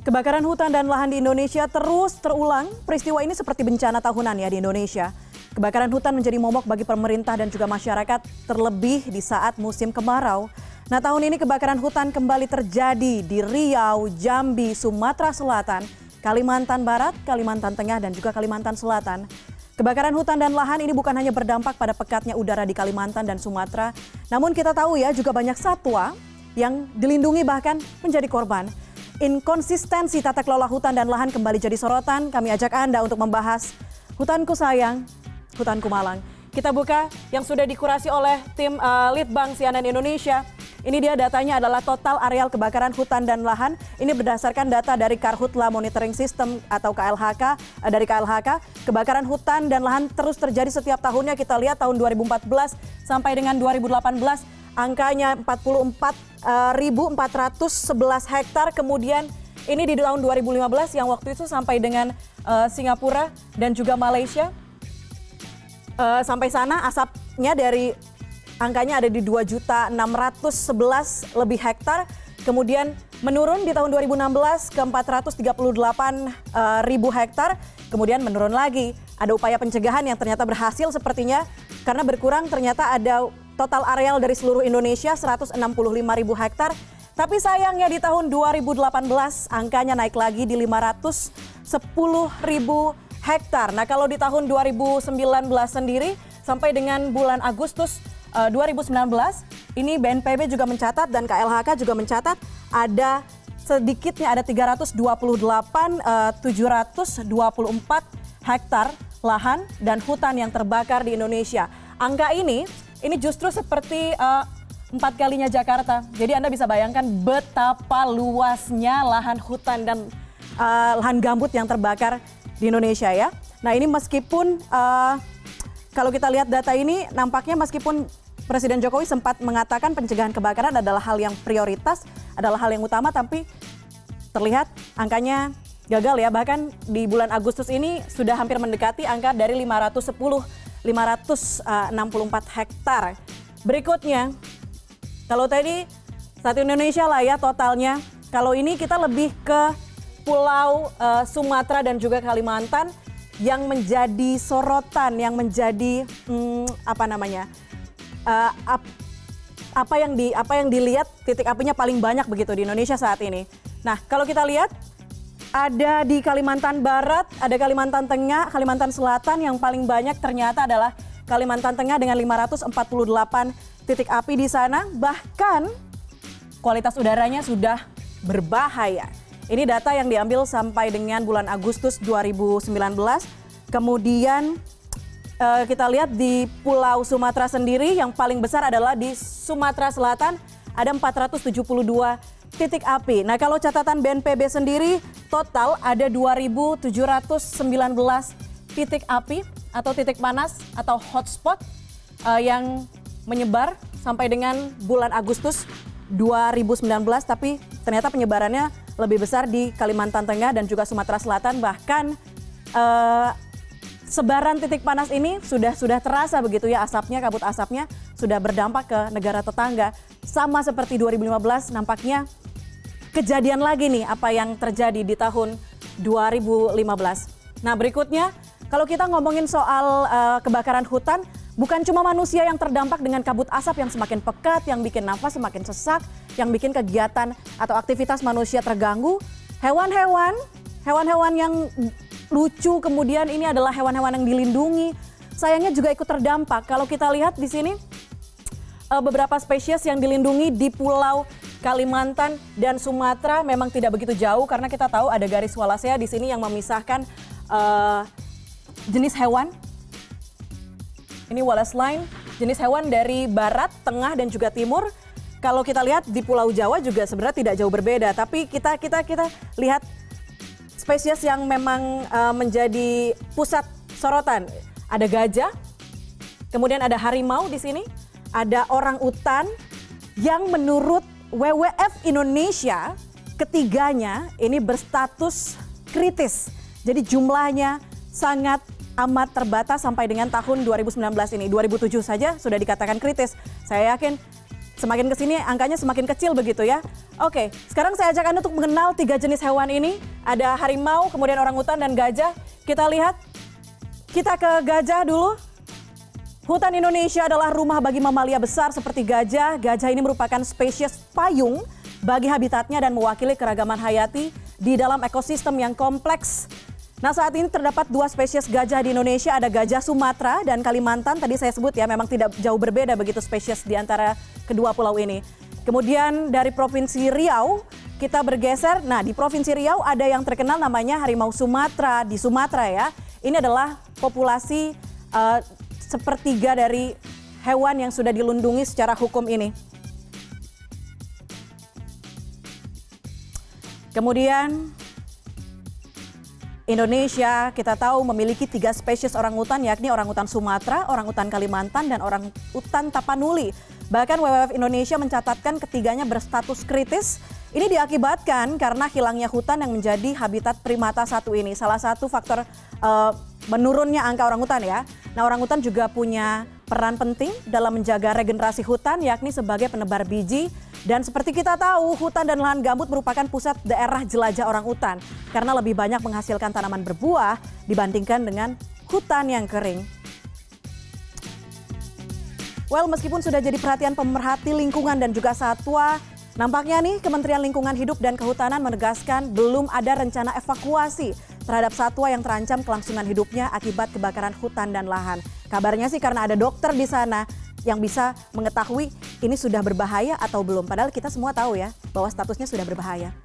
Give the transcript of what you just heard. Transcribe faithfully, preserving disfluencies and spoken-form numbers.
Kebakaran hutan dan lahan di Indonesia terus terulang. Peristiwa ini seperti bencana tahunan ya di Indonesia. Kebakaran hutan menjadi momok bagi pemerintah dan juga masyarakat, terlebih di saat musim kemarau. Nah, tahun ini kebakaran hutan kembali terjadi di Riau, Jambi, Sumatera Selatan, Kalimantan Barat, Kalimantan Tengah, dan juga Kalimantan Selatan. Kebakaran hutan dan lahan ini bukan hanya berdampak pada pekatnya udara di Kalimantan dan Sumatera, namun kita tahu ya juga banyak satwa yang dilindungi bahkan menjadi korban. Inkonsistensi tata kelola hutan dan lahan kembali jadi sorotan. Kami ajak Anda untuk membahas Hutanku Sayang, Hutanku Malang. Kita buka yang sudah dikurasi oleh tim uh, Litbang C N N Indonesia. Ini dia datanya adalah total areal kebakaran hutan dan lahan. Ini berdasarkan data dari Karhutla Monitoring System atau K L H K. Uh, dari K L H K, kebakaran hutan dan lahan terus terjadi setiap tahunnya. Kita lihat tahun dua ribu empat belas sampai dengan dua ribu delapan belas. Angkanya empat puluh empat ribu empat ratus sebelas hektar. Kemudian ini di tahun dua ribu lima belas yang waktu itu sampai dengan uh, Singapura dan juga Malaysia. Uh, sampai sana asapnya dari angkanya ada di dua juta enam ratus sebelas lebih hektar. Kemudian menurun di tahun dua ribu enam belas ke empat ratus tiga puluh delapan ribu hektar. Kemudian menurun lagi. Ada upaya pencegahan yang ternyata berhasil sepertinya. Karena berkurang ternyata ada total areal dari seluruh Indonesia seratus enam puluh lima ribu hektar. Tapi sayangnya di tahun dua ribu delapan belas angkanya naik lagi di lima ratus sepuluh ribu hektar. Nah, kalau di tahun dua ribu sembilan belas sendiri sampai dengan bulan Agustus uh, dua ribu sembilan belas ini B N P B juga mencatat dan K L H K juga mencatat ada sedikitnya ada tiga ratus dua puluh delapan ribu tujuh ratus dua puluh empat hektar lahan dan hutan yang terbakar di Indonesia. Angka ini Ini justru seperti uh, empat kalinya Jakarta. Jadi Anda bisa bayangkan betapa luasnya lahan hutan dan uh, lahan gambut yang terbakar di Indonesia ya. Nah, ini meskipun uh, kalau kita lihat data ini nampaknya meskipun Presiden Jokowi sempat mengatakan pencegahan kebakaran adalah hal yang prioritas, adalah hal yang utama, tapi terlihat angkanya gagal ya. Bahkan di bulan Agustus ini sudah hampir mendekati angka dari lima ratus sepuluh lima ratus enam puluh empat hektar. Berikutnya, kalau tadi satu Indonesia lah ya totalnya. Kalau ini kita lebih ke Pulau uh, Sumatera dan juga Kalimantan yang menjadi sorotan, yang menjadi hmm, apa namanya, uh, ap, apa yang di apa yang dilihat titik apinya paling banyak begitu di Indonesia saat ini. Nah, kalau kita lihat ada di Kalimantan Barat, ada Kalimantan Tengah, Kalimantan Selatan. Yang paling banyak ternyata adalah Kalimantan Tengah dengan lima ratus empat puluh delapan titik api di sana. Bahkan kualitas udaranya sudah berbahaya. Ini data yang diambil sampai dengan bulan Agustus dua ribu sembilan belas. Kemudian eh, kita lihat di Pulau Sumatera sendiri yang paling besar adalah di Sumatera Selatan. Ada empat ratus tujuh puluh dua titik api. Nah, kalau catatan B N P B sendiri total ada dua ribu tujuh ratus sembilan belas titik api atau titik panas atau hotspot uh, yang menyebar sampai dengan bulan Agustus dua ribu sembilan belas, tapi ternyata penyebarannya lebih besar di Kalimantan Tengah dan juga Sumatera Selatan. Bahkan uh, sebaran titik panas ini sudah sudah terasa begitu ya, asapnya, kabut asapnya sudah berdampak ke negara tetangga. Sama seperti dua ribu lima belas nampaknya kejadian lagi nih apa yang terjadi di tahun dua ribu lima belas. Nah, berikutnya kalau kita ngomongin soal uh, kebakaran hutan, bukan cuma manusia yang terdampak dengan kabut asap yang semakin pekat, yang bikin nafas semakin sesak, yang bikin kegiatan atau aktivitas manusia terganggu. Hewan-hewan, hewan-hewan yang lucu kemudian ini adalah hewan-hewan yang dilindungi, sayangnya juga ikut terdampak. Kalau kita lihat di sini uh, beberapa spesies yang dilindungi di Pulau Kalimantan dan Sumatera memang tidak begitu jauh karena kita tahu ada garis Wallacea di sini yang memisahkan uh, jenis hewan. Ini Wallace Line, jenis hewan dari barat, tengah dan juga timur. Kalau kita lihat di Pulau Jawa juga sebenarnya tidak jauh berbeda, tapi kita kita kita lihat spesies yang memang uh, menjadi pusat sorotan. Ada gajah, kemudian ada harimau di sini, ada orang utan yang menurut W W F Indonesia ketiganya ini berstatus kritis. Jadi jumlahnya sangat amat terbatas sampai dengan tahun dua ribu sembilan belas ini. dua ribu tujuh saja sudah dikatakan kritis. Saya yakin semakin ke sini angkanya semakin kecil begitu ya. Oke, sekarang saya ajak Anda untuk mengenal tiga jenis hewan ini. Ada harimau, kemudian orangutan, dan gajah. Kita lihat, kita ke gajah dulu. Hutan Indonesia adalah rumah bagi mamalia besar seperti gajah. Gajah ini merupakan spesies payung bagi habitatnya dan mewakili keragaman hayati di dalam ekosistem yang kompleks. Nah, saat ini terdapat dua spesies gajah di Indonesia, ada gajah Sumatera dan Kalimantan. Tadi saya sebut ya, memang tidak jauh berbeda begitu spesies di antara kedua pulau ini. Kemudian dari Provinsi Riau, kita bergeser. Nah, di Provinsi Riau ada yang terkenal namanya harimau Sumatera di Sumatera ya. Ini adalah populasi uh, sepertiga dari hewan yang sudah dilindungi secara hukum ini. Kemudian Indonesia kita tahu memiliki tiga spesies orangutan, yakni orangutan Sumatera, orangutan Kalimantan, dan orangutan Tapanuli. Bahkan W W F Indonesia mencatatkan ketiganya berstatus kritis. Ini diakibatkan karena hilangnya hutan yang menjadi habitat primata satu ini. Salah satu faktor uh, menurunnya angka orangutan ya. Nah, orangutan juga punya peran penting dalam menjaga regenerasi hutan, yakni sebagai penebar biji. Dan seperti kita tahu, hutan dan lahan gambut merupakan pusat daerah jelajah orangutan karena lebih banyak menghasilkan tanaman berbuah dibandingkan dengan hutan yang kering. Well, meskipun sudah jadi perhatian pemerhati lingkungan dan juga satwa, nampaknya nih Kementerian Lingkungan Hidup dan Kehutanan menegaskan belum ada rencana evakuasi terhadap satwa yang terancam kelangsungan hidupnya akibat kebakaran hutan dan lahan. Kabarnya sih karena ada dokter di sana yang bisa mengetahui ini sudah berbahaya atau belum. Padahal kita semua tahu ya bahwa statusnya sudah berbahaya.